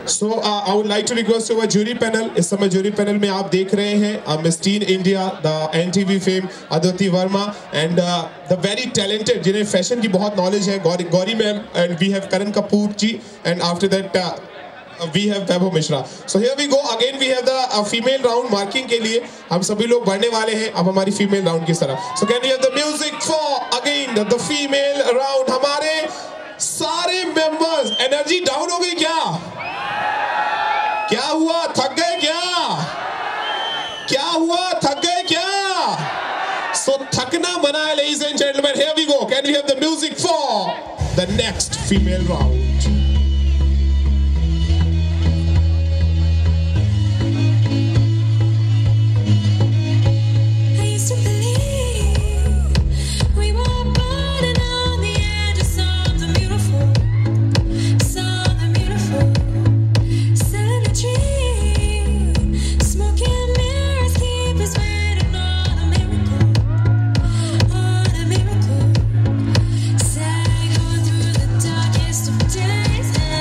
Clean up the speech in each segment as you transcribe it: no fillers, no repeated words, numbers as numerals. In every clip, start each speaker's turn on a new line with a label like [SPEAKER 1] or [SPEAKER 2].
[SPEAKER 1] So I would like to request our jury panel. इस समय jury panel में आप देख रहे हैं Miss Teen India, the NTV fame Aditi Verma and the very talented जिन्हें fashion की बहुत knowledge है Gauri ma'am, and we have Karan Kapoor ji, and after that we have Vaibhav Mishra. So here we go again. We have the female round marking के लिए हम सभी लोग बढ़ने वाले हैं अब हमारी female round की तरफ. So can we have the music for again the female round? हमारे सारे members energy down हो गई क्या? क्या हुआ थक गए क्या हुआ थक गए क्या? So थकना मना है ladies and gentlemen. Here we go. Can we have the music for the next female round?
[SPEAKER 2] Days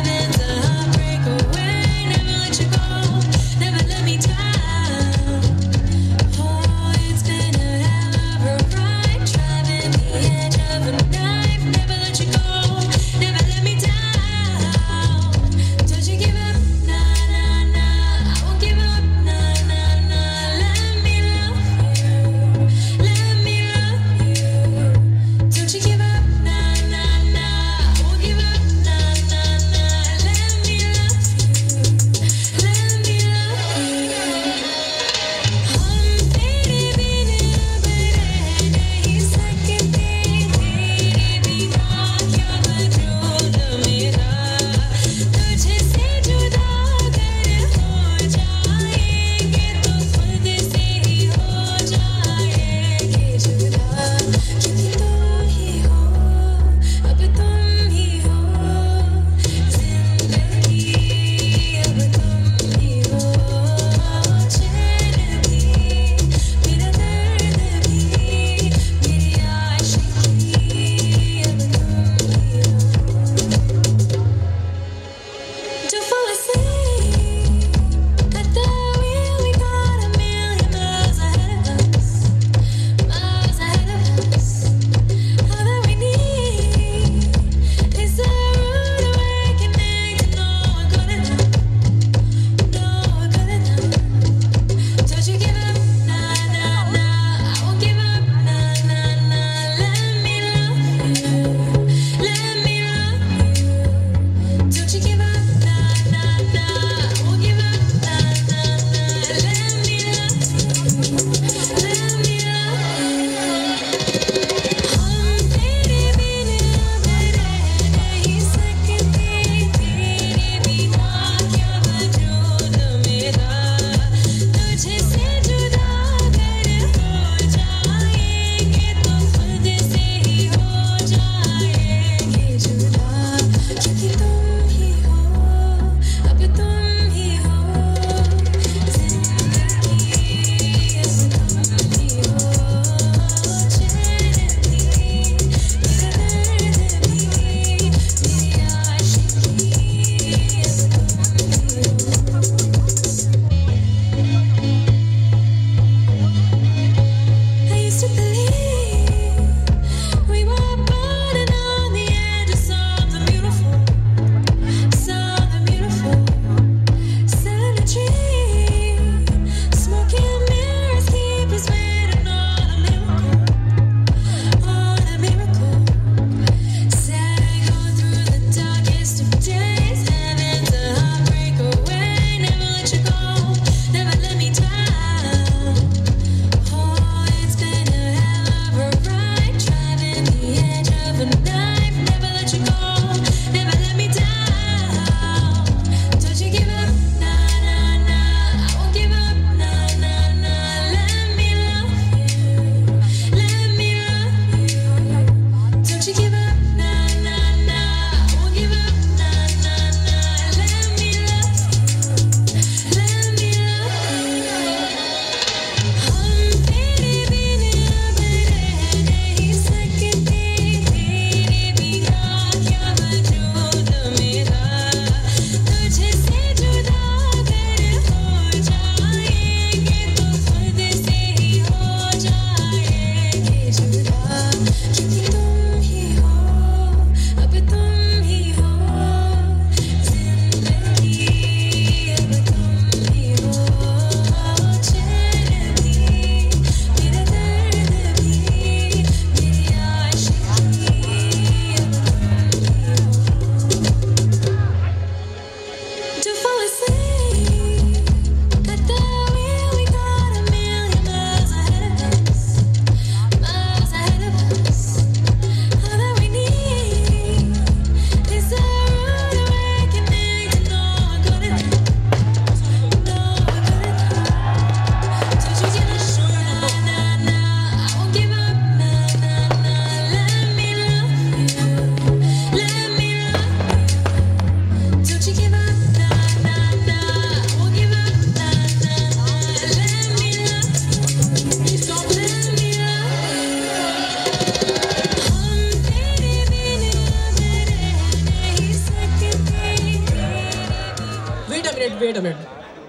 [SPEAKER 2] wait a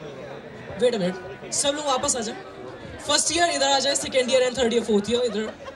[SPEAKER 2] minute, सब लोग वापस आ जाए. फर्स्ट ईयर इधर आ जाए, second year and third year fourth year इधर